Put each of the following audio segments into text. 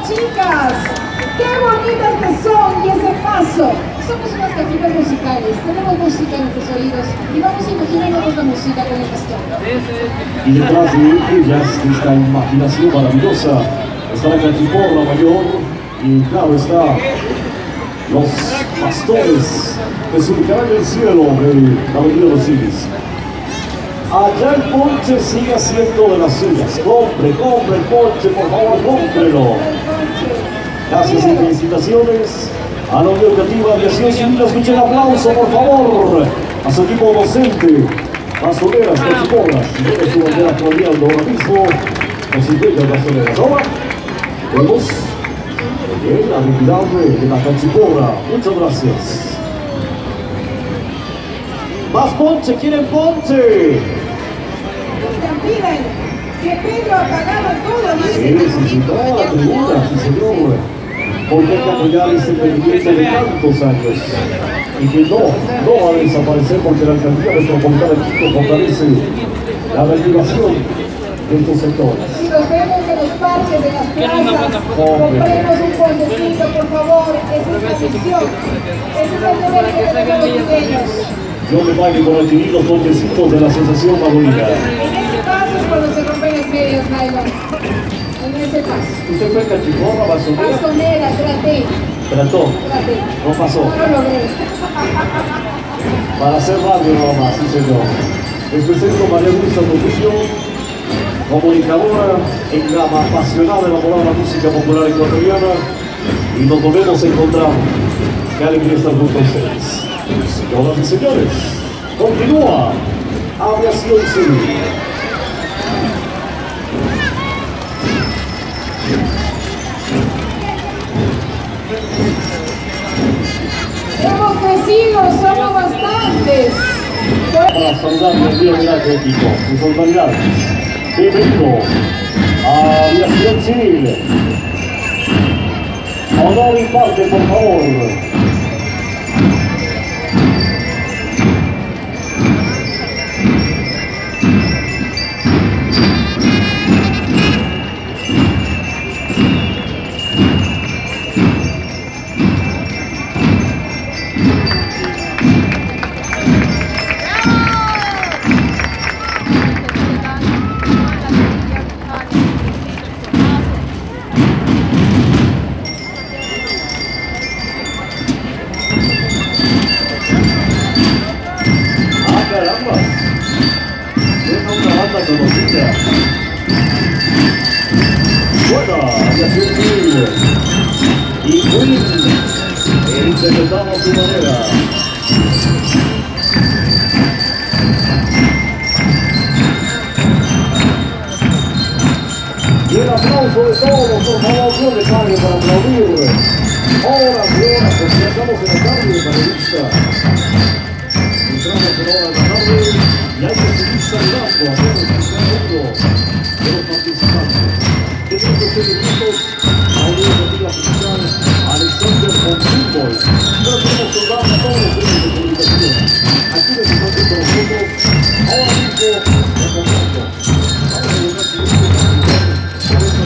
chicas, qué bonitas que son y ese paso. Somos unas cajitas musicales, tenemos música en nuestros oídos y vamos a imaginarnos la música con el bastón. Y detrás de ellas, esta imaginación maravillosa, está la cachiporra mayor y claro está los pastores que se ubicarán en el cielo de la Avenida de los Cines. Allá el ponche sigue haciendo de las suyas. Compre el ponche, por favor, cómprelo. Gracias y felicitaciones a la Unión Educativa Aviación Civil. Escuchen el aplauso, por favor, a su equipo docente, bastoneras, cachiporras, y tiene su bandera floreando ahora mismo, con 50 bastoneras. Ahora vemos la habilidad de la cachiporra. Muchas gracias. Más ponche, quieren ponche. Piden que Pedro ha pagado todo. Sí, toda la tribuna, sí señor. Porque hay que apoyar este emprendimiento de tantos años. Y que no va a desaparecer porque la alcaldía metropolitana de Quito fortalece la reactivación de estos sectores. Si nos vemos en los parques, en las plazas, compremos un pontecito, por favor. Esa es la misión. Ese es el deber que tenemos los pequeños. Yo me pague con adquirir los pontecitos de la Asociación Mabolina. En ese paso es cuando se rompen las medias, nylon. En ese paso. ¿Usted fue cachiporra, bastonera? Bastonera, Trató. No pasó. No logré. Para hacer radio nada más, sí señor. Les presento a María Luisa Trujillo, comunicadora, apasionada de elaborar la música popular ecuatoriana, y nos volvemos a encontrar. Qué alegría estar junto a ustedes. Señoras y señores, continúa Aviación Civil. Hemos crecido, somos bastantes. Para saludar el día de la equipo, sus autoridades. Bienvenido a Aviación Civil. Honor y parte, por favor. Conocida. Buena, Aviación Civil. Y Queen, interpretamos a su manera. Y el aplauso de todos, por favor, no le pague para aplaudir. Horas y horas, porque estamos en la tarde de periodista. Entramos en hora de la tarde y hay que seguir saludando a todos de los participantes. Tenemos 7 minutos a la Unión Educativa Oficial Alexander Fútbol. Pero queremos saludar a todos los medios de comunicación. Aquí les están con nosotros ahora mismo en contacto. Vamos a llegar a esta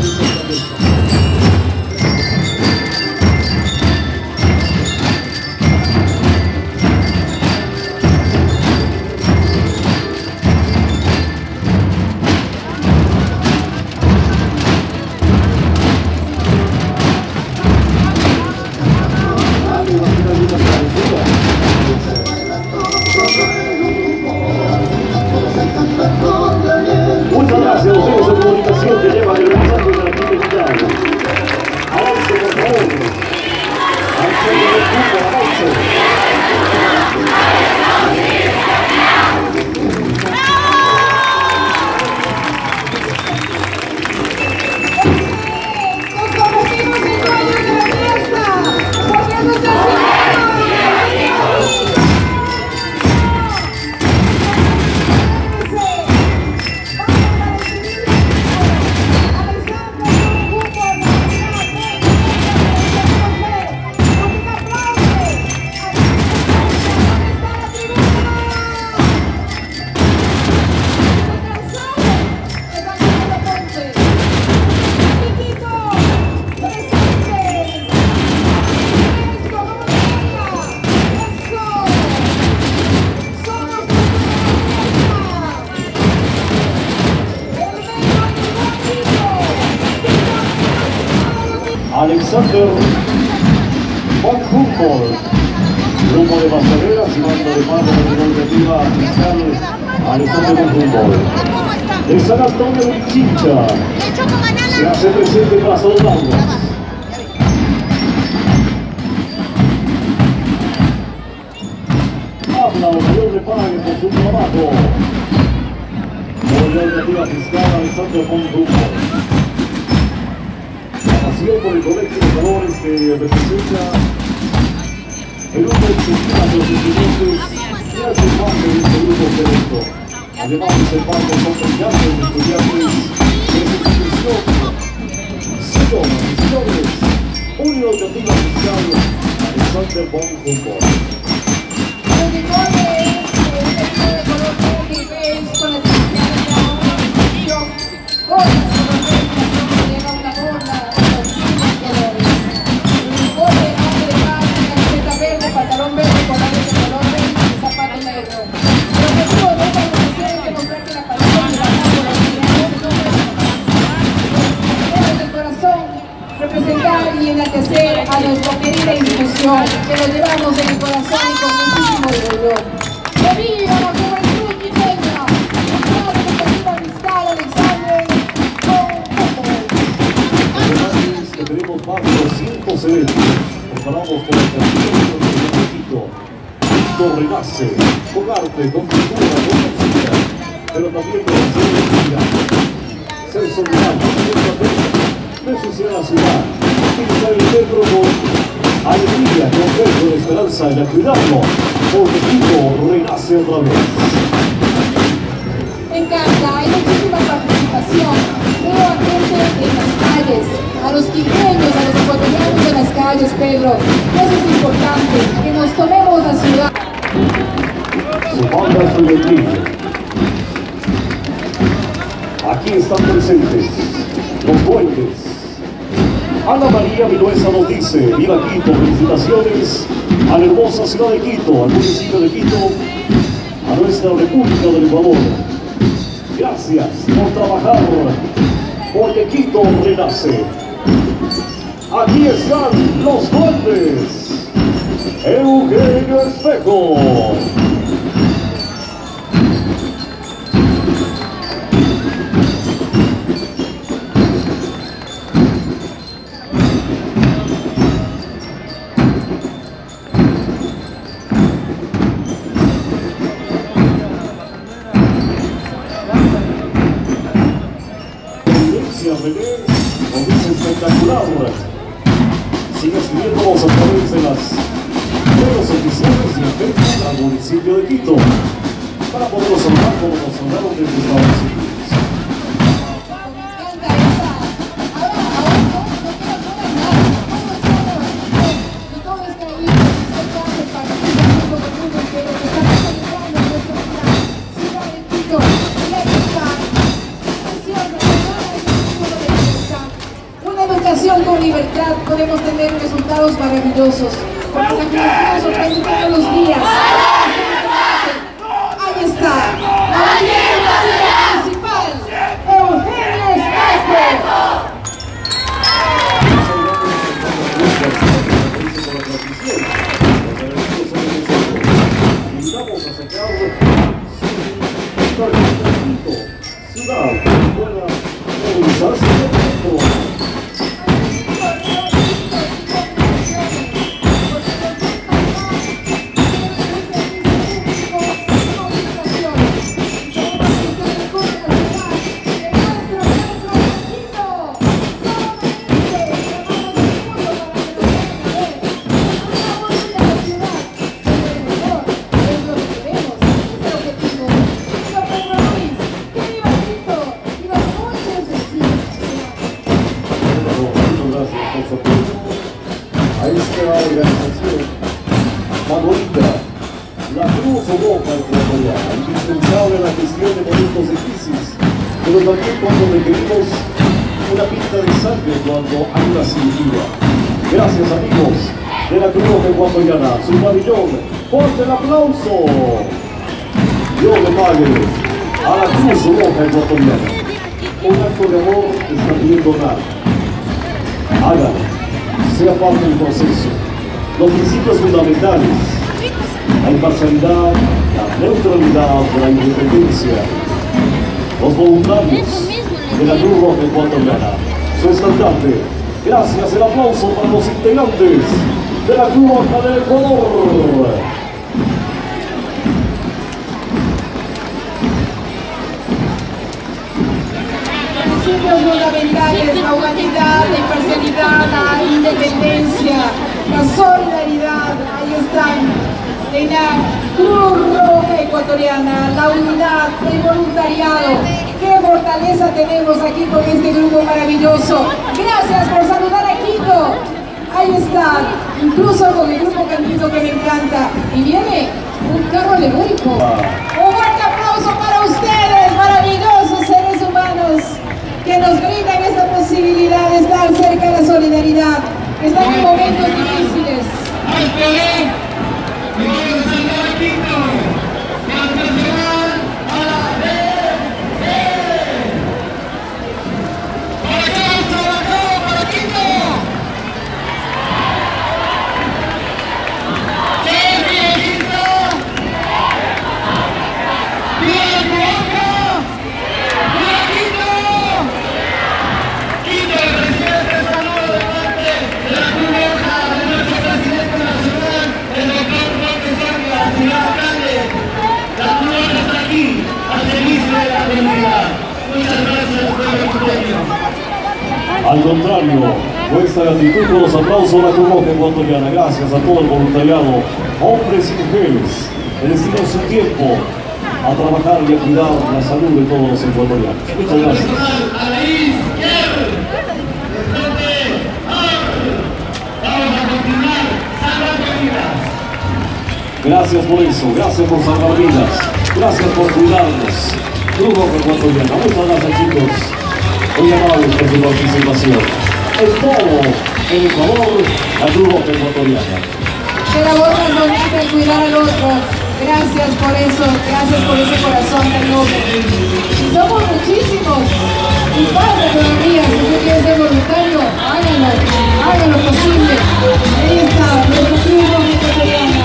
Alexander von Humboldt, grupo de pasajeras y mando de mando de la educativa fiscal Alexander von Humboldt. De San Antonio de Chincha se hace presente para saludarlos. Habla o mayor le pague por su trabajo. Por la educativa fiscal Alexander von Humboldt. Por el colegio de valores que representa el uno de los estudiantes que hace parte de este grupo selecto. Además de ser parte son brillantes estudiantes de esta institución. Señores, Unión Educativa Fiscal Alexander von Humboldt. El uniforme es de color rojo y beige con las iniciales de la organización. Con las pantalón verde con labios de color verde y zapato negro. El objetivo de esta organización es demostrar que la pasión y la amor por los estudiantes no del corazón, representar y enaltecer a nuestra querida institución, que lo llevamos en el corazón y con muchísimo orgullo. ¡Que viva la juventud quiteña! ¡Unión Educativa Fiscal Alexander von Humboldt! Además que tenemos más de 200 eventos. Comparamos con el castillo de Quito. Quito renace con arte, con cultura, con música, pero también con solidaridad. Ser solidario, no ensuciar la ciudad, utilizar el metro con alegría, con fe, con esperanza y a cuidarlo, porque Quito renace otra vez. Me encanta, hay muchísima participación. Veo a gente en las calles, a los quiteños, a los ecuatorianos en las calles, Pedro. Eso es importante, que nos tomemos la ciudad. Su banda estudiantil. Aquí están presentes los duendes. Ana María Vinuesa nos dice: viva Quito, felicitaciones a la hermosa ciudad de Quito, al municipio de Quito, a nuestra República del Ecuador. Gracias por trabajar, porque Quito renace. Aquí están los duendes. Eugenio Espejo. René nos dice espectacular. Sigue escribiéndonos a través de las redes oficiales y en Facebook al municipio de Quito para poderlos saludar como nos saludaron desde Estados Unidos. Con libertad podemos tener resultados maravillosos, porque la juventud sorprende todos los días. Ahí está, la leyenda principal, Eugenio Espejo. Invitamos a sacar ciudad que pueda movilizarse. A esta organización favorita, la Cruz Roja Ecuatoriana, indispensable en la gestión de momentos de crisis, pero también cuando requerimos una pinta de sangre cuando hay una cirugía. Gracias amigos de la Cruz Roja Ecuatoriana, su pabellón, fuerte el aplauso. Dios le pague a la Cruz Roja Ecuatoriana. Un acto de amor está pidiendo nada. Hágalo. sea parte del proceso. Los principios fundamentales, la imparcialidad, la neutralidad, la independencia. Los voluntarios de la Cruz Roja Ecuatoriana, su estandarte. Gracias, el aplauso para los integrantes de la Cruz Roja del Ecuador. Principios fundamentales, la humanidad, la imparcialidad, la independencia, la solidaridad, ahí están, de la Cruz Roja Ecuatoriana, la unidad, el voluntariado. ¡Qué fortaleza tenemos aquí con este grupo maravilloso! Gracias por saludar a Quito. Ahí están, incluso con el grupo cantito que me encanta. Y viene un carro alegórico. Un fuerte aplauso para ustedes, maravillosos seres humanos, que nos brindan esta posibilidad de estar cerca de la solidaridad, que están en momentos difíciles. Al contrario, nuestra gratitud con los aplausos a la Cruz Roja Ecuatoriana. Gracias a todo el voluntariado, hombres y mujeres, que destinan su tiempo a trabajar y a cuidar la salud de todos los ecuatorianos. Muchas gracias. Gracias por eso, gracias por salvar vidas, gracias por cuidarnos. Cruz Roja Ecuatoriana, muchas gracias, chicos. Muy amables por su participación. Es todo en Ecuador, la Cruz Roja Ecuatoriana. Qué labor más bonita de cuidar al otro. Gracias por eso, gracias por ese corazón tan noble. Y somos muchísimos. Y falta todavía, si usted quiere ser voluntario, háganlo, hagan lo posible. Ahí está, nuestra Cruz Roja Ecuatoriana.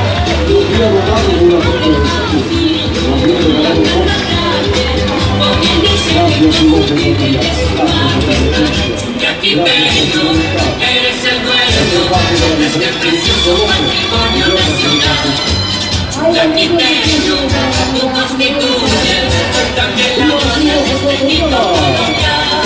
Eres el dueño de este precioso patrimonio nacional. Chuquitaquiteño, tú constituyes también la gloria de este Quito colonial.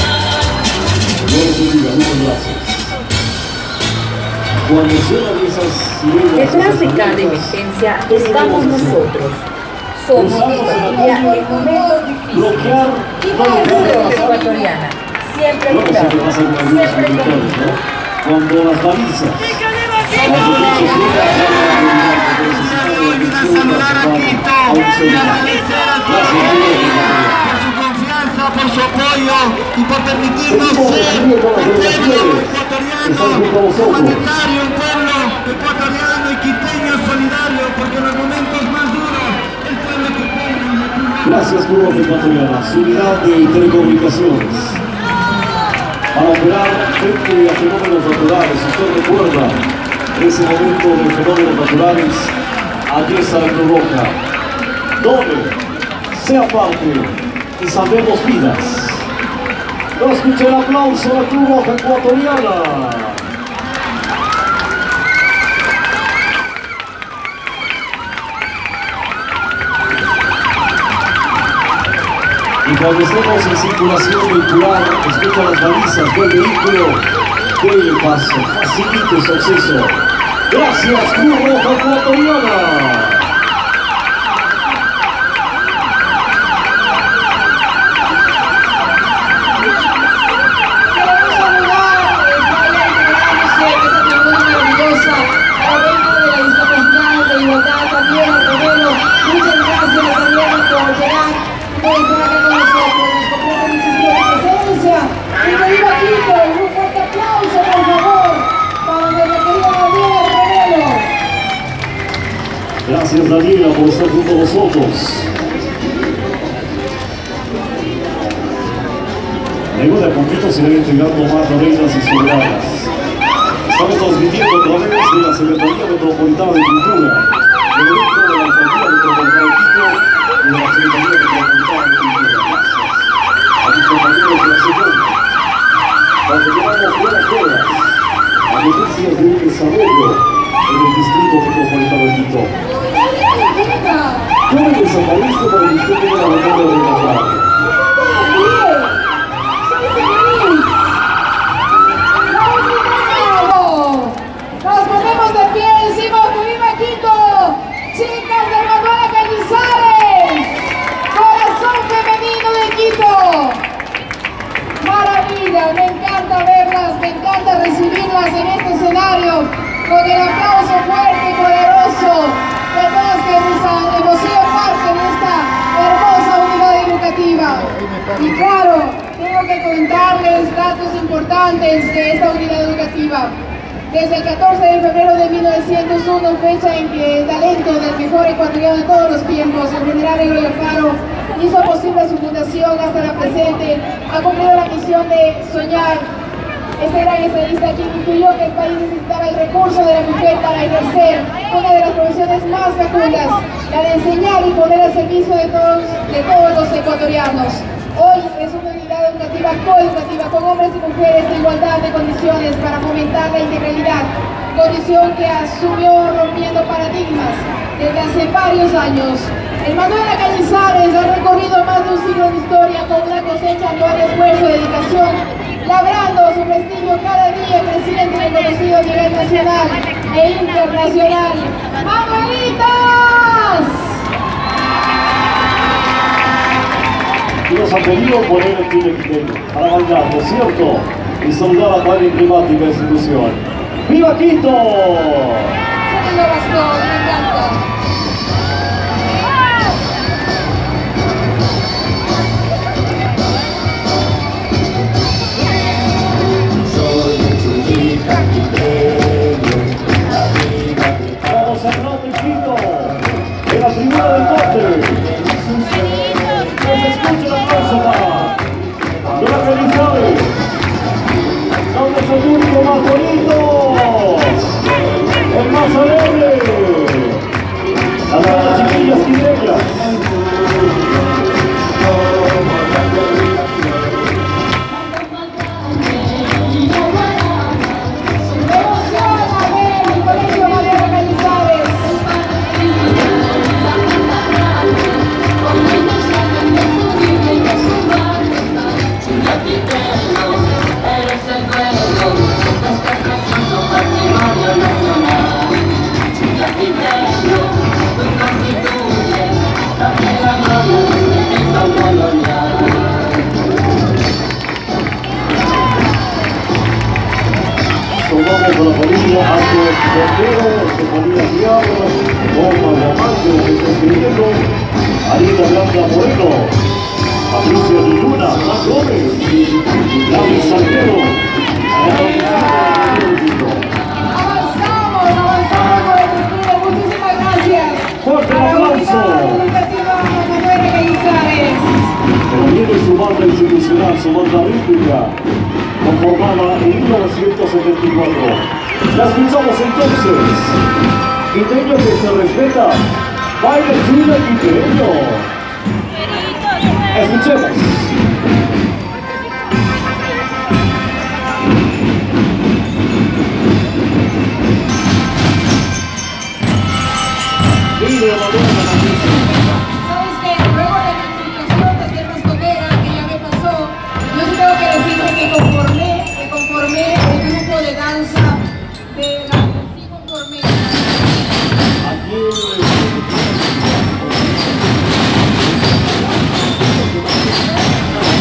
Detrás de cada emergencia estamos nosotros. Somos tu familia en momentos difíciles. Cruz Roja Ecuatoriana, siempre ayudando, siempre contigo. Cuando las balizas. Olvida saludar a Quito y agradecer al pueblo por su confianza, por su apoyo y por permitirnos ser un pueblo ecuatoriano, humanitario, un pueblo ecuatoriano y quiteño solidario, porque en los momentos más duros el pueblo quiteño. Gracias, Cruz Roja Ecuatoriana, su unidad de telecomunicaciones. Para operar frente a fenómenos naturales, usted recuerda ese momento de fenómenos naturales, aquí está la Cruz Roja. Done, sea parte y salvemos vidas. No escuche el aplauso a la Cruz Roja Ecuatoriana. Y cuando estemos en circulación vehicular, escucha las balizas del vehículo, dele paso, facilite su acceso. Gracias, Cruz Roja Ecuatoriana. Gracias, Daniela, por estar junto a nosotros. Luego de a poquito se van entregando más reinas y soldadas. Estamos transmitiendo a través de la Secretaría Metropolitana de Cultura, el evento de la Alcaldía Metropolitana de Quito y de la Secretaría Metropolitana de Cultura. Gracias a mis compañeros de la segunda, porque llevamos buenas horas a noticias de un desarrollo en el Distrito Metropolitano de Quito. ¿Cómo desaparece para que usted tenga la batalla de la tarde? Nos ponemos de pie, decimos que viva Quito, chicas de Manuela Cañizares, corazón femenino de Quito. Maravilla, me encanta verlas, me encanta recibirlas en este escenario con el aplauso fuerte y poderoso de todos que hemos sido parte de esta hermosa unidad educativa. Y claro, tengo que contarles datos importantes de esta unidad educativa. Desde el 14 de febrero de 1901, fecha en que el talento del mejor ecuatoriano de todos los tiempos, el general Eloy Alfaro, hizo posible su fundación hasta la presente, ha cumplido la misión de soñar. Este gran estadista quien incluyó que el país necesitaba el recurso de la mujer para ejercer una de las profesiones más fecundas, la de enseñar y poner al servicio de todos los ecuatorianos. Hoy es una unidad educativa coeducativa con hombres y mujeres de igualdad de condiciones para fomentar la integralidad, condición que asumió rompiendo paradigmas desde hace varios años. El Manuela Cañizares ha recorrido más de un siglo de historia con una cosecha anual de esfuerzo y dedicación, labrando su prestigio cada día creciente y reconocido a nivel nacional e internacional. ¡Manuelitas! Y nos han pedido poner el Chile quiteño para bailar, ¿no es cierto? Y saludar a tan emblemática institución. ¡Viva Quito! ¡Qué lindo bastón! Me encanta. Vamos a Norte Quito, en la tribuna del norte. Que se escuche la aplauso para Manuela Cañizares, donde es el único más bonito, el más alegre, las chiquillas quiteñas. Tomamos a la familia Arcos Cordero, su familia Diablo, Norma Diamante, que está escribiendo, Arita Blanca Moreno, Patricia Luna, Juan Gómez, Gaby Salguero, Avanzamos con el desfile, muchísimas gracias. ¡Fuerte A la aplauso! unidad educativa Manuela Cañizares. Pero viene su banda institucional, su banda rítmica, conformada en 1974. La escuchamos entonces. Quiteño que se respeta, baile Chile quiteño. Escuchemos. Vive Manuela Cañizares. ¿Sabes qué? Luego de mi explicación de ser rastodera, que ya me pasó, yo sí tengo que decirte que conformé el grupo de danza de la que sí conformé. Aquí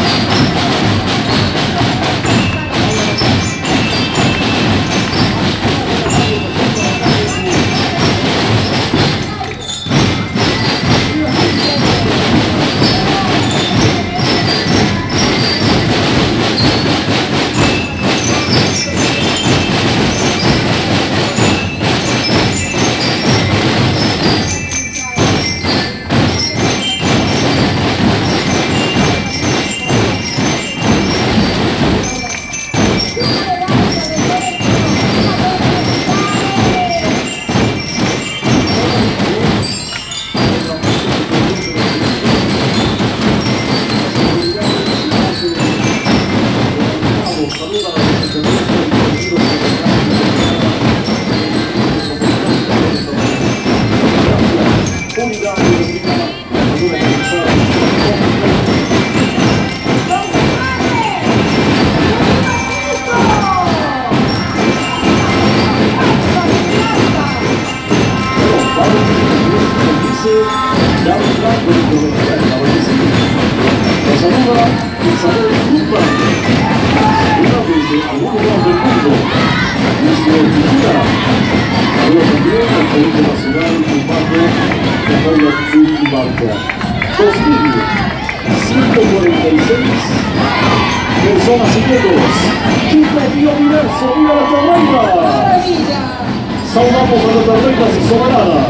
son las siguientes. Quinto Universo, viva la reina. Saludamos a nuestras reinas y soberanas.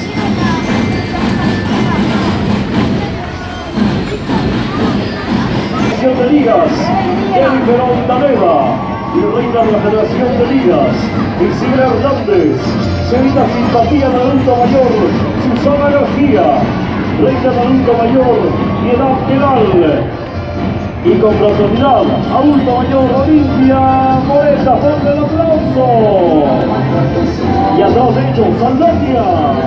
De ligas, Jennifer Ondaneva, y reina de la Federación de Ligas, Isidra Hernández, señorita Simpatía de Adulto Mayor, Susana García, reina de Adulto Mayor, Piedad Pedal, y con fraternidad, Adulto Mayor, Olimpia Moreta, fuerte el aplauso, y atrás de ellos, Saldaña.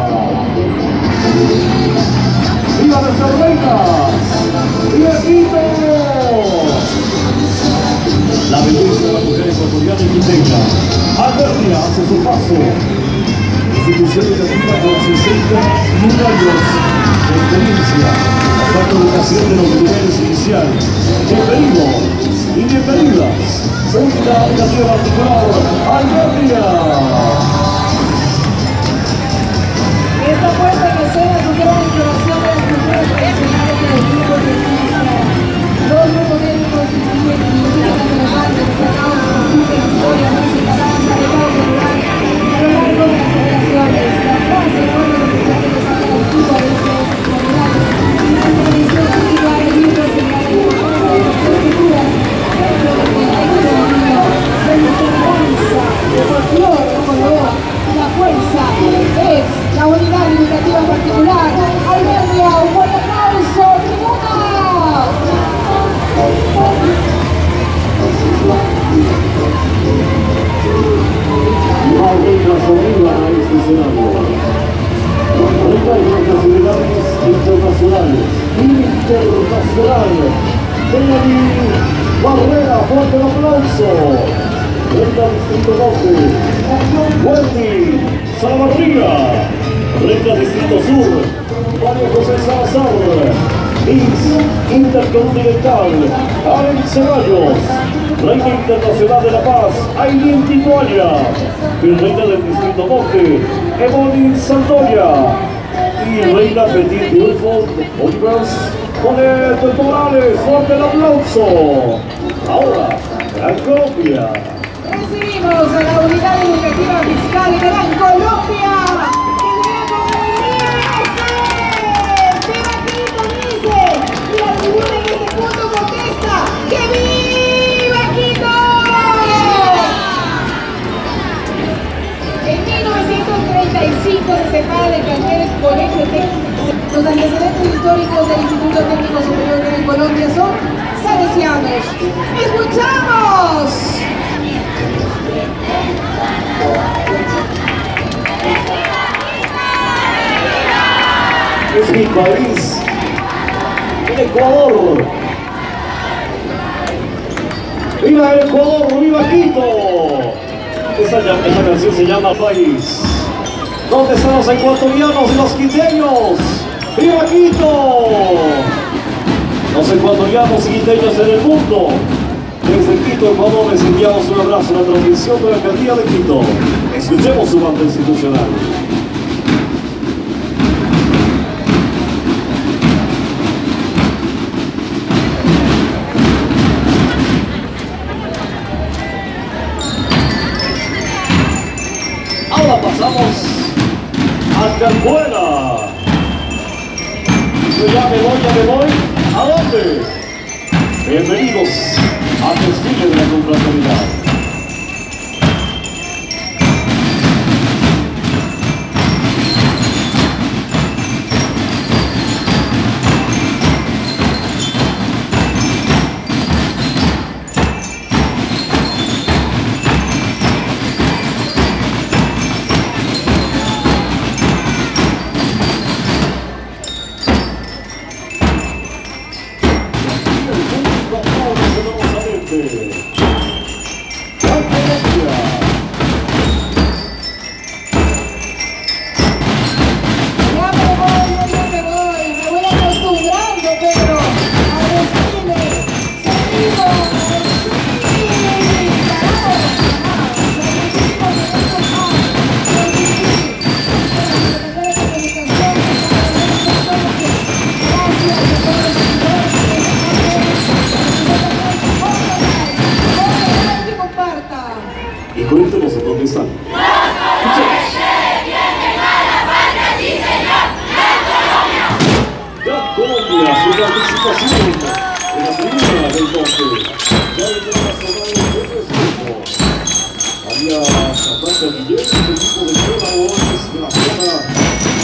¡Viva nuestras reinas! ¡Viva Quito! La belleza de la mujer ecuatoriana y quiteña. Albernia hace su paso. Institución educativa con 61 años de experiencia. Dando educación de los niveles iniciales. Bienvenidos y bienvenidas. Segunda educación particular, Albernia. Esta puesta en escena es una gran instalación de las mujeres profesionales de los grupos de ciencia. Los grupos médicos incluyen indígenas relevantes destacados en historia, música, danza, legado popular, a lo largo de las generaciones. La frase con los oficiales de San Francisco de las comunidades, una tradición antigua de libros en la agricultura de las culturas, dentro del contexto latino, de nuestra danza, de folclore, de color, la fuerza es la unidad educativa particular. Albernia, un buen aplauso, tribuna. No hay arriba a este escenario. Ahorita hay nacionalidades internacionales. Kennedy Barrera, fuerte el aplauso. Reina Distrito Norte, Wendy Salabarriga. Reina Distrito Sur, María José Salazar. Miss Intercontinental, Aren Ceballos. Reina Internacional de la Paz, Aileen Titoalla. Y reina del Distrito Norte, Ebony Santoya. Y reina Petit Beautiful Universe, Moneto Morales, fuerte el aplauso. Ahora, Gran Colombia. Recibimos a la unidad educativa fiscal de Gran Colombia. Y la tribuna en este punto contesta que ¡viva Quito! En 1935 se separa del plantel Colegio Técnico. Los antecedentes históricos del Instituto Técnico Superior de Gran Colombia son salesianos. ¡Escuchamos! Es mi país, el Ecuador. ¡Viva el Ecuador! ¡Viva Quito! Esta canción se llama País. ¿Dónde están los ecuatorianos y los quiteños? ¡Viva Quito! Los ecuatorianos y quiteños en el mundo. Desde Quito, Ecuador, les enviamos un abrazo a la transmisión de la alcaldía de Quito. Escuchemos su banda institucional. Ahora pasamos a Cancuela. Yo ya me voy. ¿A dónde? Bienvenidos al desfile de la confraternidad. Y cuéntenos en dónde están. Ya Colombia, su participación en la primera del norte. Ya el internacional de respeto. Había Fernanda Guillén, el equipo de Colaboradores de la zona.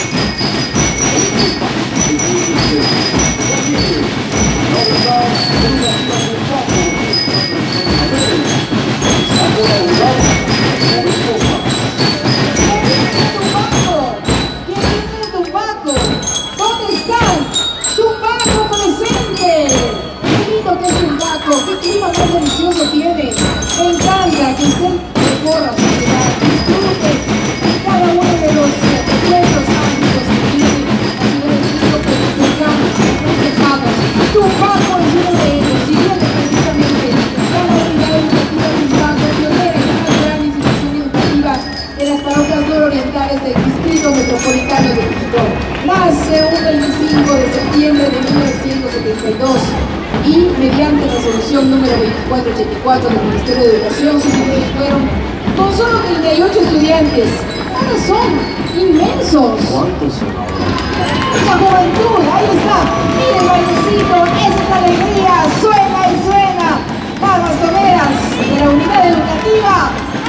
¿Qué clima más delicioso tiene? Me encanta que usted recorra su ciudad, disfrute de cada uno de los encuentros mágicos que tiene la ciudad de Quito, que nos cercanos, muy lejanos. Tumaco es uno de ellos, y viene precisamente cada unidad educativa de Tumaco, pionera en una gran institución educativa de las parroquias nororientales del Distrito Metropolitano de Quito. Nace un 25 de septiembre de 1972. Y mediante resolución número 2484 del Ministerio de Educación, sus números fueron con solo 38 estudiantes. Ahora son inmensos. ¿Cuántos son ahora? La juventud, ahí está. Mire el bailecito, esa es la alegría. Suena y suena. Las bastoneras de la unidad educativa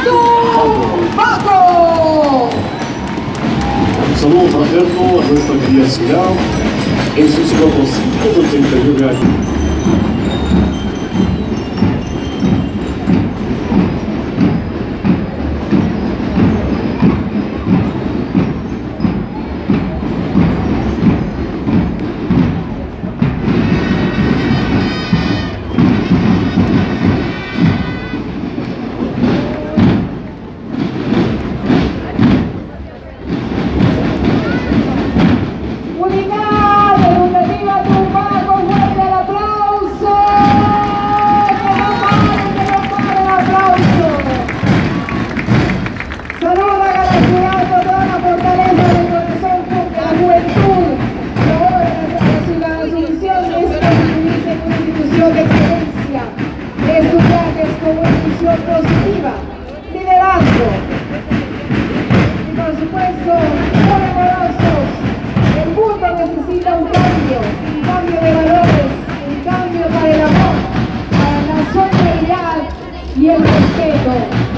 Tumaco. Un saludo fraterno a nuestra querida ciudad en sus 489 años. Positiva, liderazgo y por supuesto muy amorosos. El mundo necesita un cambio de valores, un cambio para el amor, para la solidaridad y el respeto.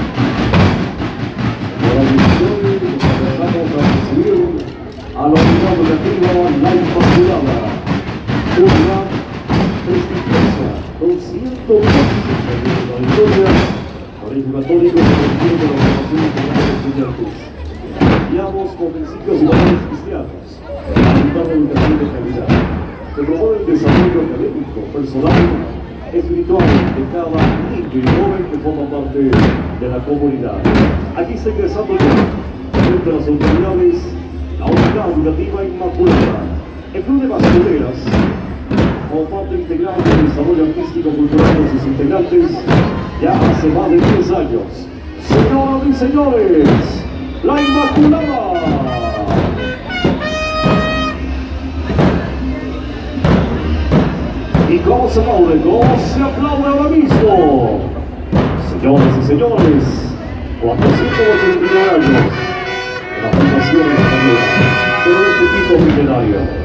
Ahora vamos a recibir a la unidad educativa La Inmaculada, una prestigiosa con 120 años de historia. Colegio Católico que requiere de la formación integral de estudiantes, guiados por principios y valores cristianos, resultado educativo de calidad, que promueve el desarrollo académico, personal, espiritual de cada niño y joven que forma parte de la comunidad. Aquí está ingresando ya, frente a las autoridades, la unidad educativa Inmaculada, el club de bastoneras, como parte integral del desarrollo artístico-cultural de sus integrantes, ya hace más de 10 años. Señoras y señores, La Inmaculada. ¿Y cómo se aplaude? ¿Cómo se aplaude ahora mismo? Señoras y señores, 489 años de la fundación española, pero de este tipo milenario.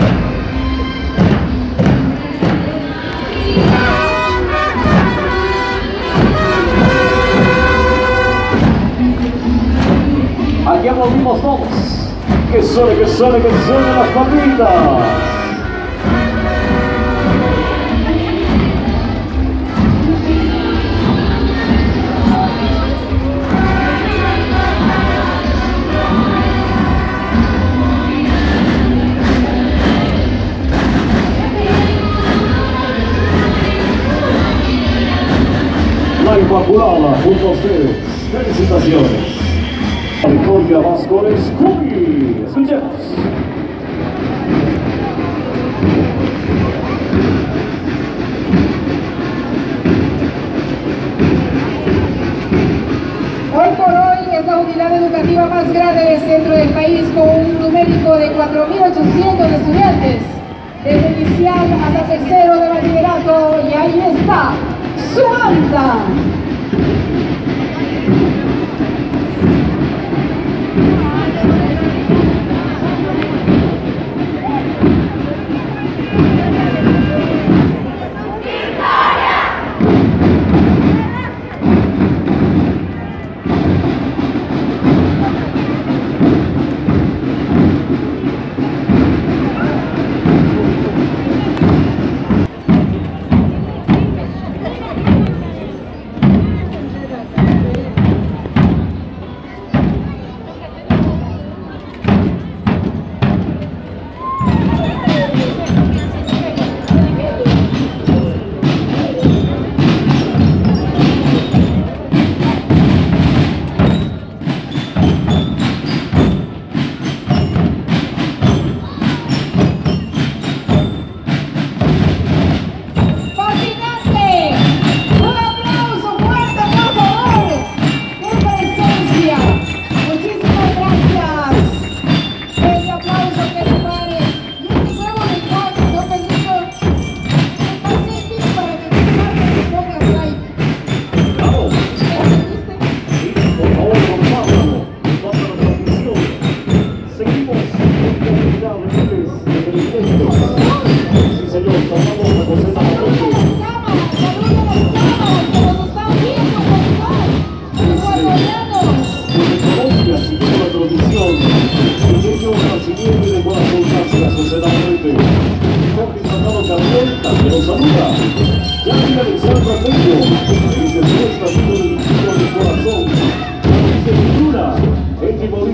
Aquí aplaudimos todos. Que suene, que suene, que suene las palmitas. La Inmaculada junto a ustedes. Felicitaciones. Victoria Vázquez, Cubi. Escuchemos. Hoy por hoy es la unidad educativa más grande del centro del país, con un numérico de 4.800 estudiantes, desde inicial hasta tercero de bachillerato, y ahí está su anta.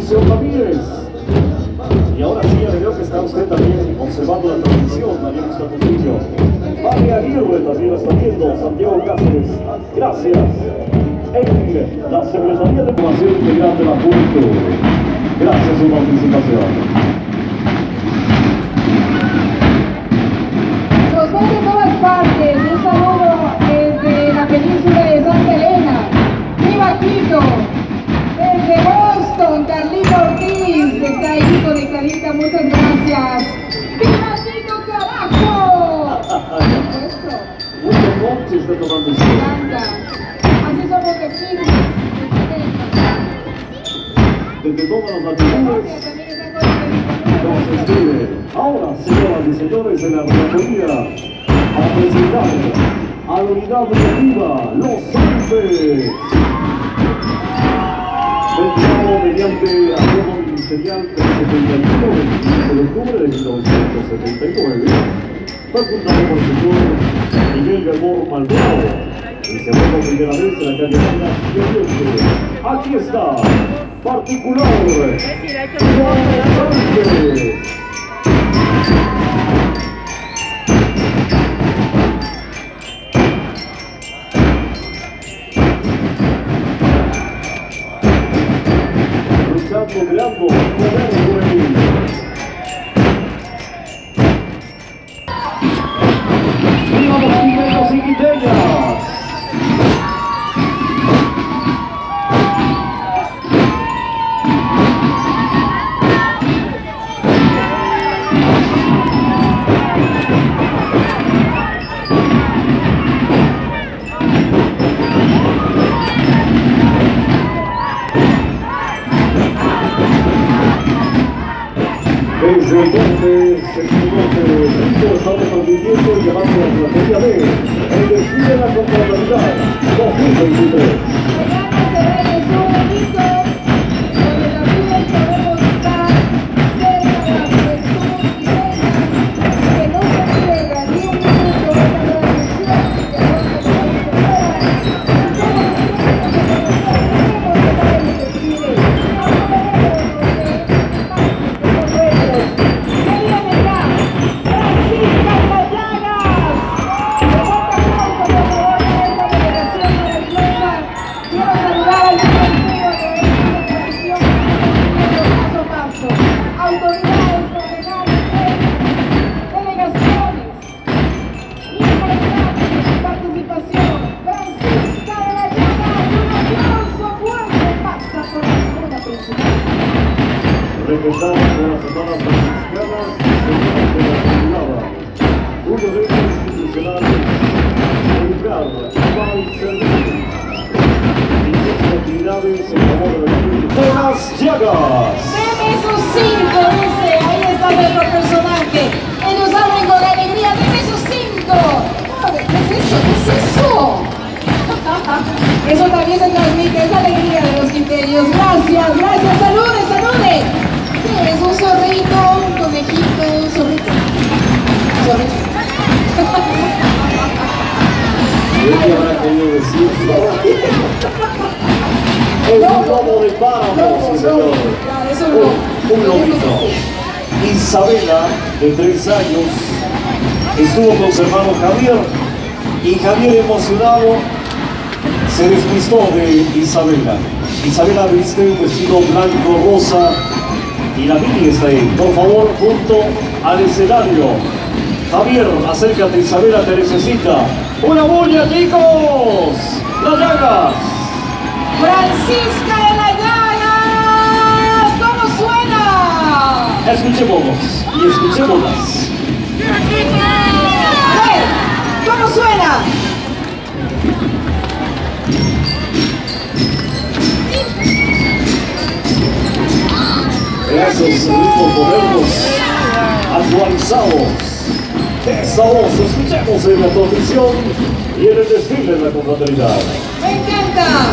Mauricio Ramírez. Y ahora sí, ya veo que está usted también observando la transmisión, también está contigo. Vale Aguirre también la está viendo, Santiago Cáceres. Gracias. En la Secretaría de Formación Integral de la Juventud. Gracias por su participación. Nos ven de todas partes. Un saludo desde la península de Santa Elena. ¡Viva Quito! Desde Boston, Carlita Ortiz está ahí conectadita. Muchas gracias. ¡Viva Quito, carajo! Mucho monte está tomando el Me encanta. Así somos de firmes. desde todas las latitudes. También está conectadita. Nos escribe. Ahora, señoras y señores de la relatoría, a presentar a la unidad educativa Los Andes. Retirado mediante acuerdo ministerial del 71 del 15 de octubre de 1979, fue fundado por el señor Miguel Gabor Maldonado, y se fue por primera vez en la calle Vargas y Oriente. Aquí está, particular, Los Andes. Logrando ¡viva los quiteños y quiteñas! Desde donde se conoce Rico estamos transmitiendo y llevando la Platería B el desfile de la Confraternidad 2023. Mañana se ve un bonito, donde también podemos estar cerca de la juventud quiteña, que no se pierda ni un minuto de esta transmisión que vamos a Regresamos a las semanas franciscanas y señoras de la Comunidad. Un evento institucional, educar, amar y servir. Y sus actividades en favor de la vida. ¡Buenas Llagas! Deme esos 5, dice, ahí está nuestro personaje. Ellos hablan con alegría, deme esos 5. ¿Qué es eso? ¿Qué es eso? Eso también se transmite, es la alegría de los quiteños. Gracias, gracias, salude, salude. ¿Qué es? Un zorrito, un conejito, un zorrito. Zorrito. ¿Qué habrá querido decir? Es un lobo de páramo, sí, señor. Un lobito. Isabela, de 3 años, estuvo con su hermano Javier, y Javier, emocionado, se despistó de Isabela. Isabela viste un vestido blanco rosa y la mini está ahí. Por favor, junto al escenario. Javier, acércate, Isabela te necesita. ¡Una bulla, chicos! ¡Las Llagas! Francisca de las Llagas, ¿cómo suena? Escuchémonos y escuchémonos. A ver, ¿cómo suena? Esos ritmos modernos, actualizados. Esa voz, escuchemos en la transmisión y en el desfile de la confraternidad. ¡Me encanta!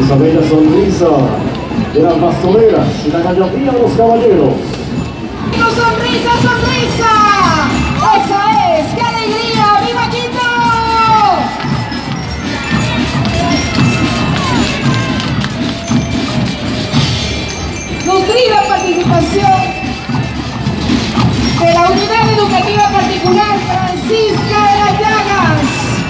Isabela Sonrisa de las Bastoneras y la Gallardía de los Caballeros. ¡No, sonrisa, sonrisa! ¡Esa es! ¡Qué alegría! ¡Viva Quito! Nutrida participación de la Unidad Educativa Particular Francisca de las Llagas.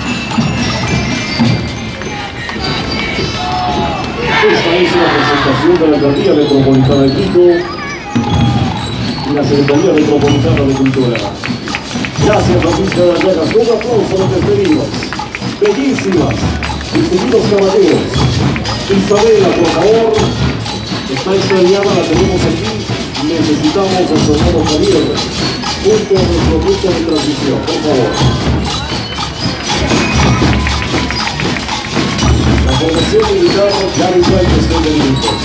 Esta es una presentación de la Alcaldía Metropolitana de Quito y la Secretaría Metropolitana de Cultura. Gracias, Francisca de las Llagas. Un aplauso a los despedidos. Bellísimas, distinguidos caballeros. Isabela, por favor. Está extrañada, la tenemos aquí. Necesitamos a su hermano Javier junto a nuestro grupo de transmisión, por favor. La formación militar ya vendrá en cuestión de minutos.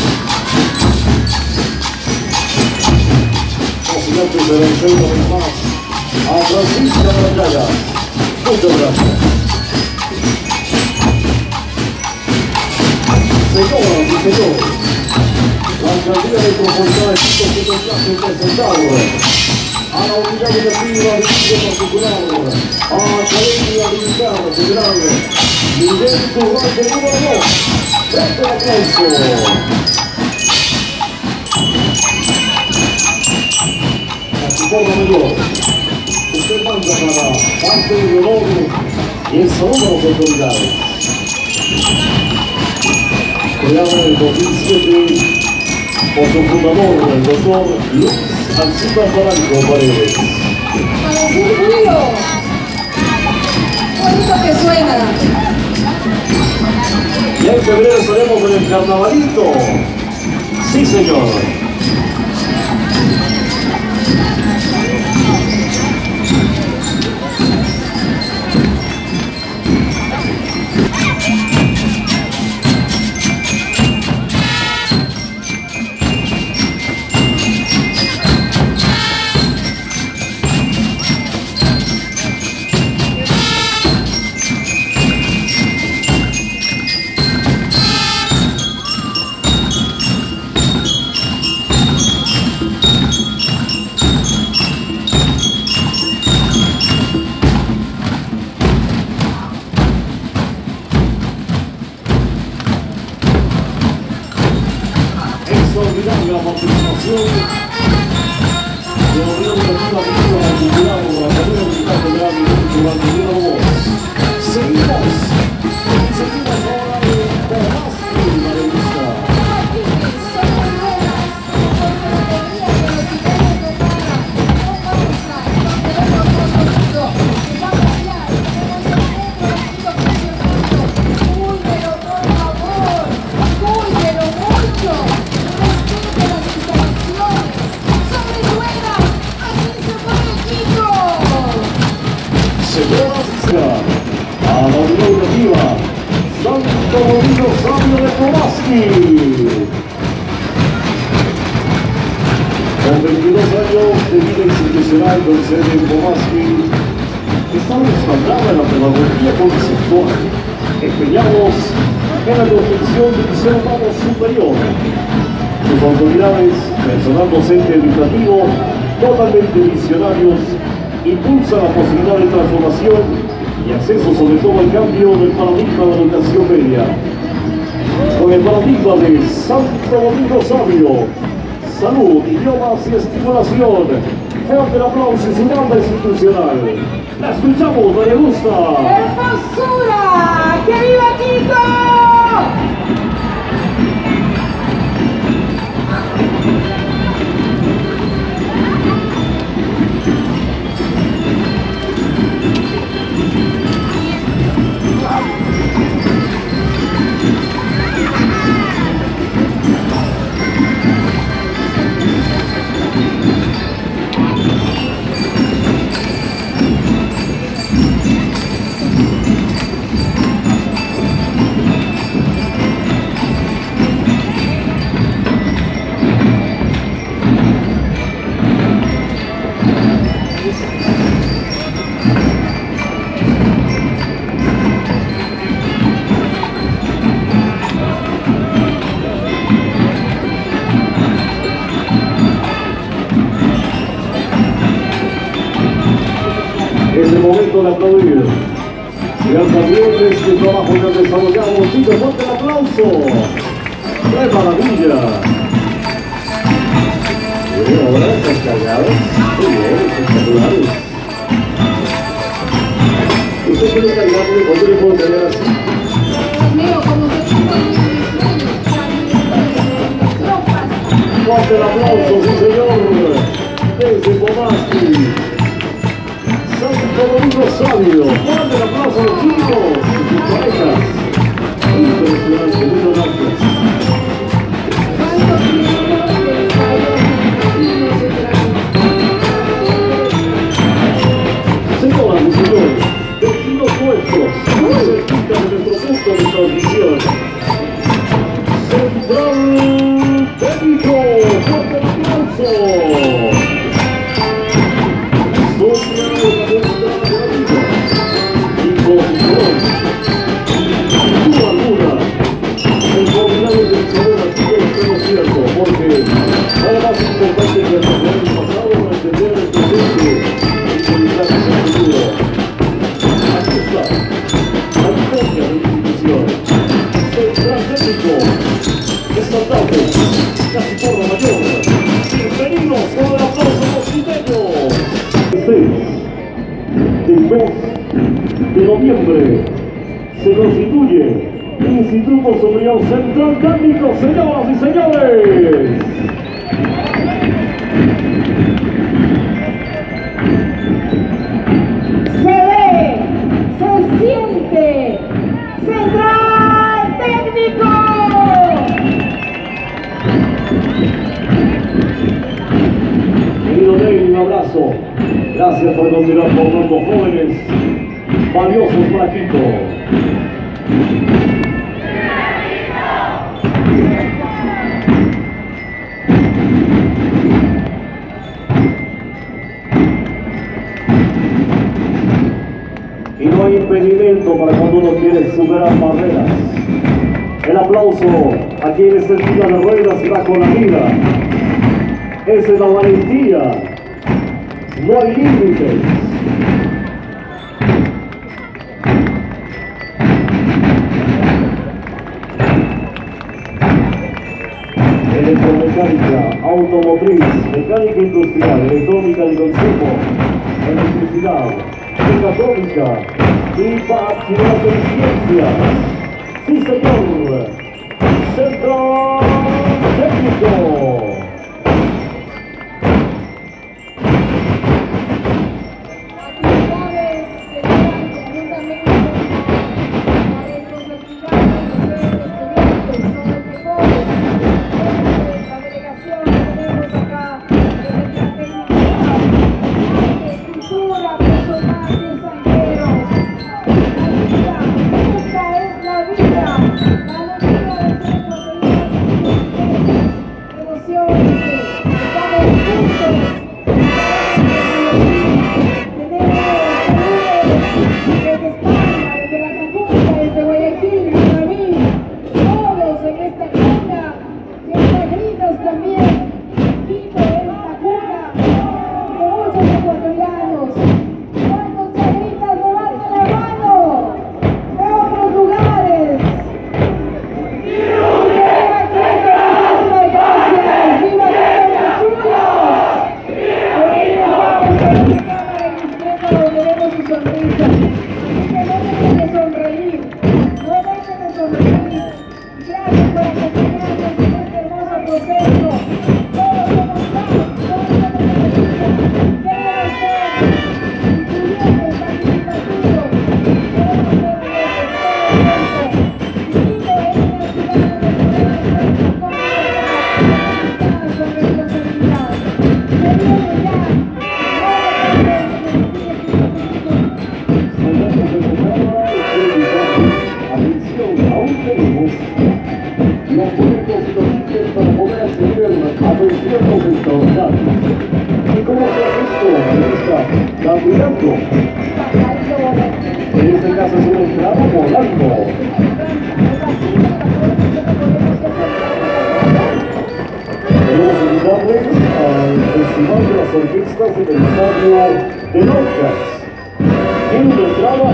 Así antes de vencer una vez más a Francisca de las Llagas. Muchas gracias. Señoras y señores, la Alcaldía Metropolitana de Quito se complace en presentar a la Unidad Educativa de Particular, a la Academia Militar Federal, Miguel Turral de número 2. ¡Fuerte aplauso! La Chiporra Mayor, usted manda para parte del honor y el saludo a las autoridades. Creado en el 2007 por su fundador, el doctor Luis Alcida Paranco Paredes. Parece un ruido. Bonito que suena. Y en febrero estaremos en el carnavalito. Sí, señor. Extraordinaria la participación de la Unidad Educativa Particular de la Academia Militar Federal durante el número 2. Seguimos ahora con más de la revista. A la Unidad Educativa Santo Domingo Sabio de Pomaski. Con 22 años de vida institucional con sede en Pomaski, está respaldada en la pedagogía conceptual, empeñados en la construcción de un ser humano superior. Sus autoridades, personal docente educativo, totalmente visionarios, impulsa la posibilidad de transformación y acceso sobre todo al cambio del paradigma de la educación media. Con el paradigma de Santo Domingo Sabio, salud, idiomas y estimulación. Fuerte el aplauso y su banda institucional. La escuchamos, María Gusta. ¡Hermosura! ¡Que viva Quito! Es el momento de aplaudir. Vean también este trabajo que han desarrollado, chicos, fuerte el aplauso. ¡Qué maravilla! Bien, ahora están cargados. Muy bien, espectaculares. ¿Usted quiere cargarle? ¿Cuánto le puedo cargar así? Fuerte el aplauso, sí señor. Desde Pomaski. Santo Domingo Sabio. Fuerte el aplauso a los chicos y sus parejas. Impresionante, muchas gracias. Señoras y señores, vecinos nuestros, muy cerquita de nuestro punto de transmisión. Central Técnico, fuerte el aplauso. Historia de la vuelta de la vida. Imposición. Sin duda alguna, el formidable vencedor aquí es lo cierto, porque nada más importante que recordar el pasado para entender el presente y utilizar ese futuro. Aquí está, la victoria de la institución. Central Técnico, esta tarde, casi por la mayor. Bienvenidos con el aplauso mosquiteño. 6 del mes de noviembre se constituye Instituto Superior Central Técnico, señoras y señores. Se ve, se siente, Central Técnico. Querido Ney, un abrazo. Gracias por continuar formando jóvenes valiosos para Quito. Y no hay impedimento para cuando uno quiere superar barreras. El aplauso a quienes en silla de ruedas va con la vida. Esa es la valentía. No hay límites. Electromecánica, automotriz, mecánica industrial, electrónica de consumo, electricidad, mecatrónica y bachiller de ciencias. Sí, señor. Central Técnico. Candidato. En este caso es un esclavo volando. Queremos invitarles al Festival de las Orquestas en el Estadio de Lorcas.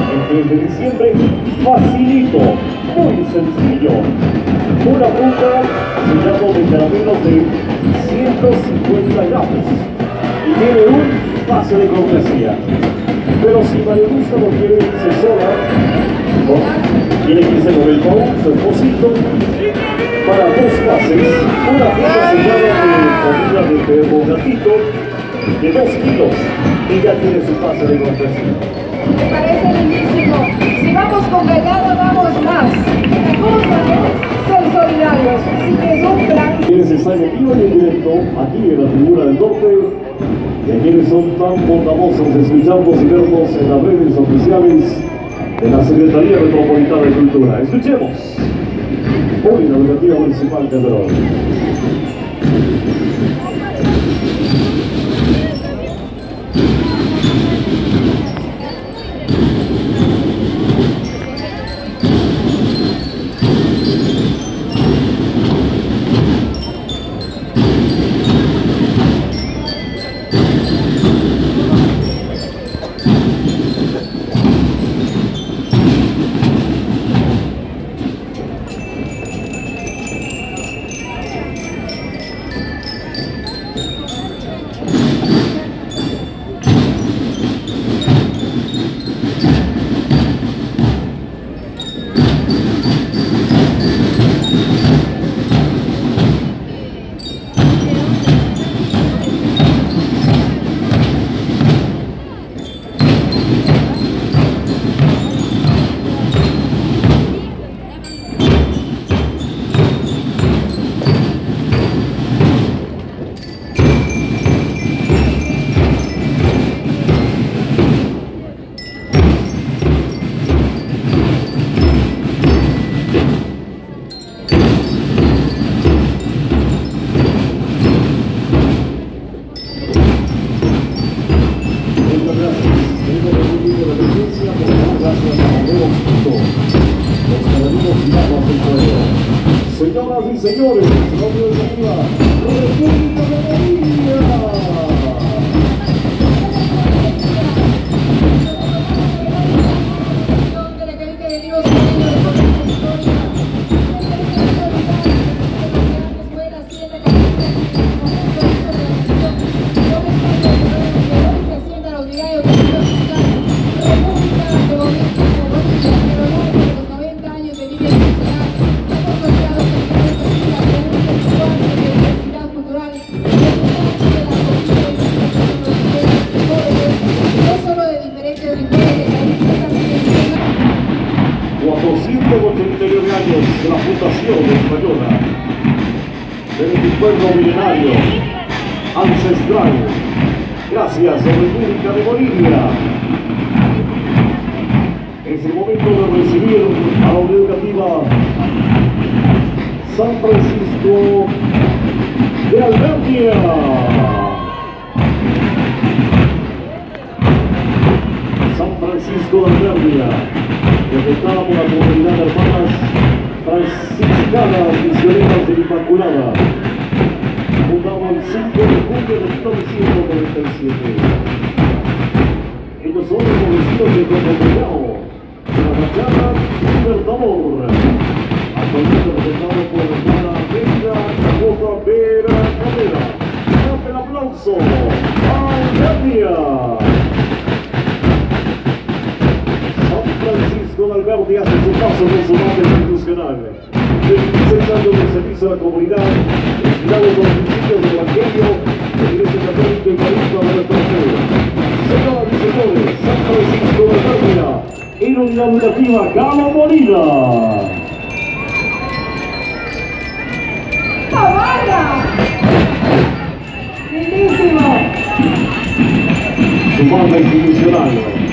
El 3 de diciembre, facilito, muy sencillo. Una fruta sellado de caramelos de 150 gramos y tiene un pase de cortesía. Pero si María Luisa no quiere irse sola, tiene que irse con el Paul, su esposito, para 2 pases, una fruta sellada de comida de perro gatito de 2 kilos y ya tiene su pase de cortesía. Me parece lindísimo. Si vamos con Gallardo, vamos más. La cosa es ser solidarios. Así que es un plan. Quienes están en vivo y en directo aquí en la Tribuna del Norte y a quienes son tan bondadosos de escucharnos y vernos en las redes oficiales de la Secretaría Metropolitana de Cultura. Escuchemos. Hoy la Educativa Municipal de Verón. Señoras y señores, nombre de la República de Bolivia. De la Fundación Española, del pueblo milenario, ancestral, gracias a la República de Bolivia. Es el momento de recibir a la Unión Educativa San Francisco de Albertia. San Francisco de Albertia, representada por la comunidad de hermanas franciscanas misioneras de Inmaculada, fundado el 5 de junio de 1997. Ellos son los vecinos de Cotocollao, de la Fachada Libertador, actualmente representado por la hermana Venga Cajota Vera Cabrera. ¡Fuerte el aplauso! ¡Albertia! Francisco de Albertia hace su paso con su nombre institucional. 26 años de servicio a la comunidad, inspirado con los principios del Evangelio, de la Iglesia Católica y Carisma de nuestro Señor. Señoras y señores, San Francisco de Albertia, en Unidad Educativa Cabo Molina. ¡Zavala! ¡Lindísimo! Su banda institucional.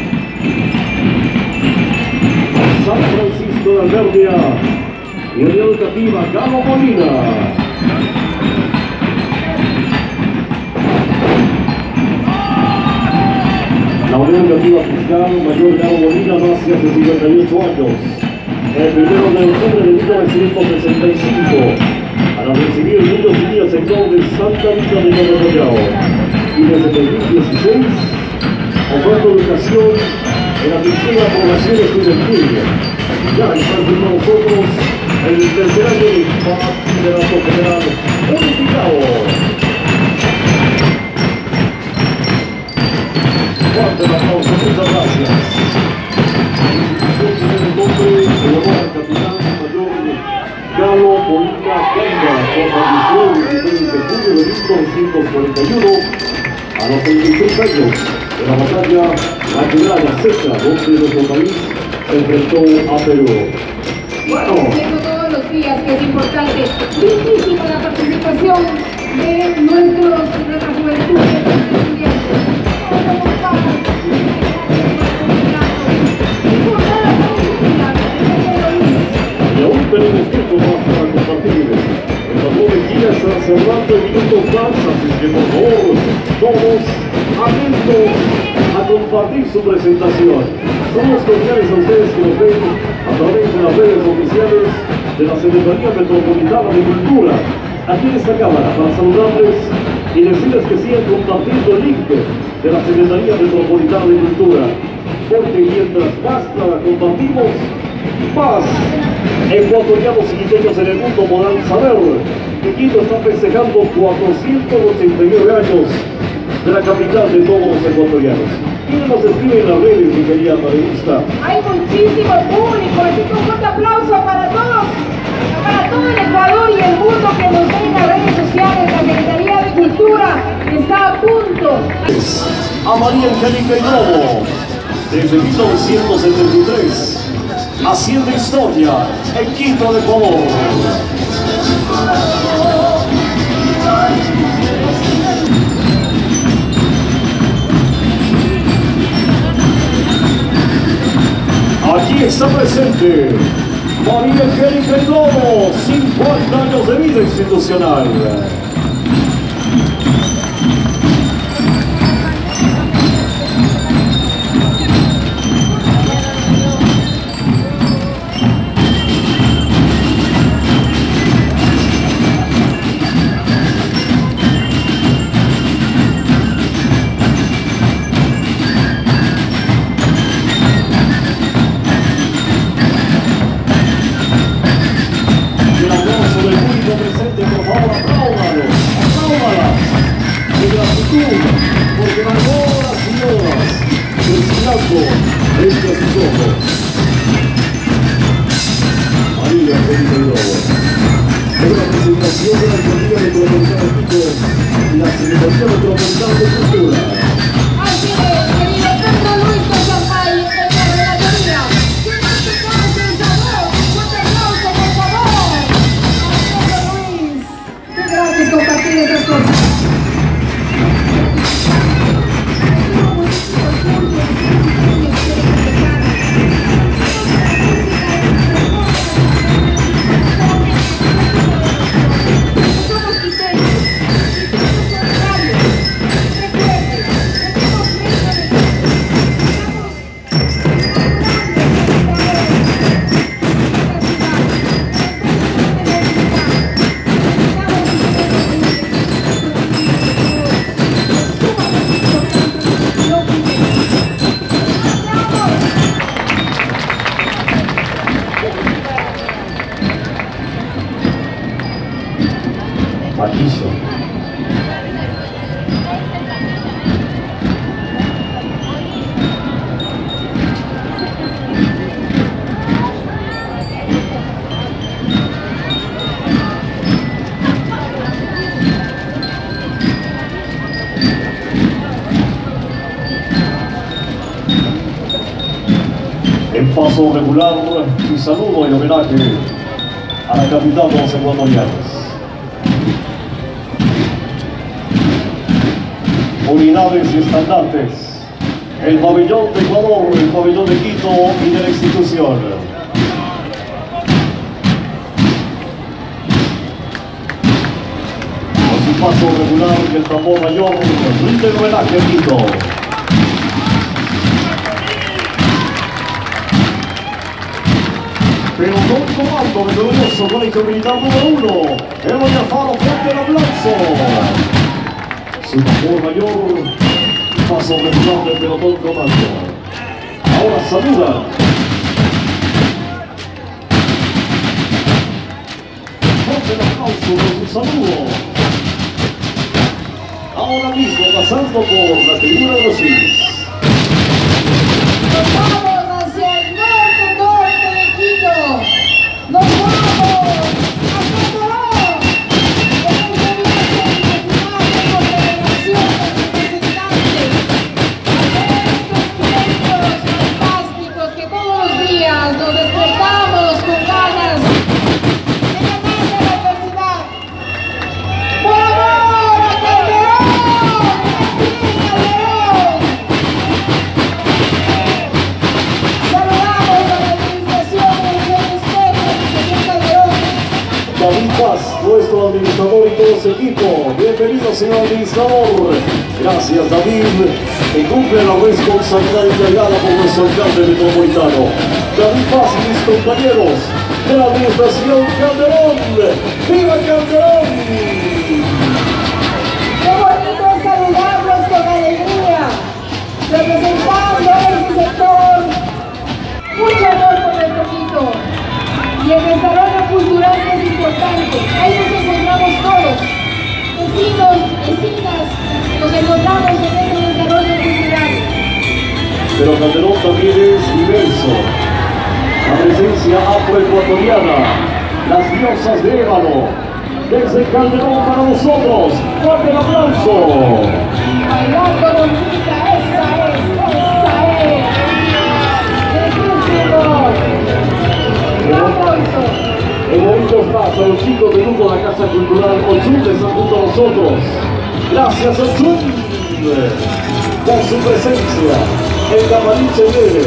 San Francisco de Albertia y Unión Educativa Cabo Molina. La Unión Educativa Fiscal Mayor Cabo Molina nace hace 58 años, el 1 de octubre de 1965, para recibir niños y niñas en todo de Santa Rita de Cotocollao. Y desde 2016, oferta educación en atención a población estudiantil. Ya está con nosotros el tercer año de bachillerato general unificado. Fuerte el aplauso, muchas gracias. En el nombre de honor al capitán mayor Galo Molina Canda, con maldición el 16 de julio de 1941, a los 36 años de la batalla La Quebrada Seca, donde nuestro país se enfrentó a Perú. Bueno, todos los días que es importante, muchísimo la participación de nuestra juventud, de nuestros estudiantes. y aún tenemos tiempo más para compartir. El patrón de Guía está cerrando minutos más, así que por favor, todos atentos a compartir su presentación. Somos cordiales a ustedes que nos ven a través de las redes oficiales de la Secretaría Metropolitana de Cultura, aquí en esta cámara, para saludarles y decirles que sigan compartiendo el link de la Secretaría Metropolitana de Cultura, porque mientras más la compartimos, más ecuatorianos y quiteños en el mundo podrán saber que Quito está festejando 489 años de la capital de todos los ecuatorianos. ¿Quién nos escribe en las redes, mi querida periodista? Hay muchísimo público, así que un fuerte aplauso para todos, para todo el Ecuador y el mundo que nos ve en las redes sociales. La Secretaría de Cultura está a punto. A María Angélica Hinojo, desde 1973, haciendo historia en Quito de Ecuador. Aquí está presente María Angélica Hinojo, 50 años de vida institucional. Porque las horas y horas desfilando entre sus ojos. María Angélica Hinojo. Es la presentación de la Alcaldía Metropolitana de Quito y la Secretaría Metropolitana de Cultura. Así es, querido Pedro Luis Cochampay, en la relatoría. ¿Quién hace causa el sabor? Un fuerte aplauso, por favor. A Pedro Luis. Qué gratis compartir estas cosas. Paquizo. En paso regular y saludo y homenaje a la capital de los ecuatorianos. Unidades y estandartes, el pabellón de Ecuador, el pabellón de Quito y de la institución. Con su paso regular y el tambor mayor, rinde el homenaje a Quito. Pero con comando de glorioso Colegio Militar número 1, Eloy Alfaro, fuerte el aplauso. Su tambor mayor, paso regular del pelotón comando. Ahora saludan. Fuerte el aplauso por su saludo. Ahora mismo pasando por la tribuna de los Iris. Nos vamos hacia el norte de Quito. Nos vamos a Camarón. En este viaje imaginario con delegación de representantes de estos miembros fantásticos que todos los días nos despertamos con ganas de ganar la adversidad. ¡Por amor a Calderón! ¡Calderón! Saludamos a la administración del Ministerio, señor Calderón. David Paz, nuestro administrador y todo su equipo. Bienvenido, señor administrador. Gracias, David, que cumple la responsabilidad encargada por nuestro alcalde metropolitano. David Paz y mis compañeros de la administración Calderón. ¡Viva Calderón! Qué bonito es saludarlos con alegría, representando a este sector. Mucho amor por el Quito. Y el desarrollo cultural que es importante. Ahí nos encontramos todos. Vecinos, vecinas, nos encontramos en este desarrollo cultural. Pero Calderón también es diverso. La presencia afroecuatoriana, las diosas de ébano. Desde Calderón para nosotros. ¡Fuerte el aplauso! Bailando bonita, esa es. En momentos más, a los chicos del grupo de la Casa Cultural Ochun están junto a nosotros. Gracias, Ochun, por su presencia en Camarín Chévere.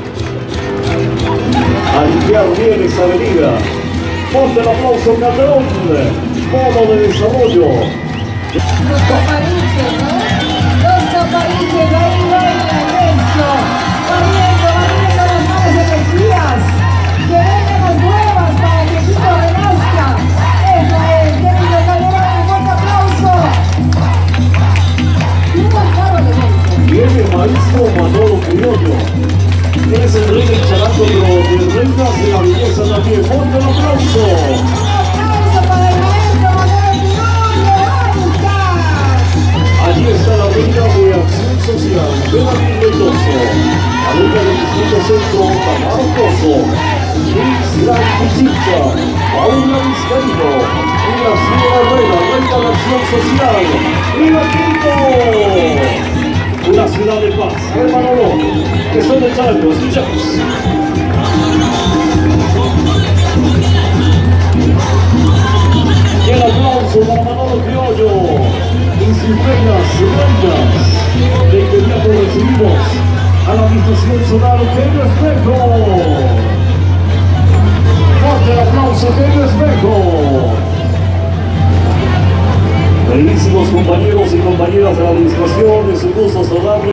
A limpiar bien esa avenida. Ponte el aplauso, Calderón, modo de desarrollo. Los capariches, ¿no? Los capariches, ahí bailan eso. Barriendo las malas energías. Que vengan las nuevas para que Quito renazca. Eso es, querido Calderón, un fuerte aplauso. Y un carro de golpe. Viene el maestro Manolo Criollo. Es el rey del charango, pero el rey de la belleza también. Ponte el aplauso. Un aplauso para el maestro Manolo Criollo. Ahí está. Allí está la reina de Acción Social, Benaví Reynoso, la reina del Distrito Centro, Tamara Pozo, Luis Gran Pichicha, Paula Vizcaíno, y la señora Herrera, reina de Acción Social. ¡Viva Quito! Una ciudad de paz. A ver, Manolo, que son de Charango, escuchamos. Y el aplauso para Manolo Criollo y sus reinas de inmediato recibimos a la administración zonal Eugenio Espejo. Fuerte el aplauso, Eugenio Espejo. Bellísimos compañeros y compañeras de la administración, es un gusto saludarles.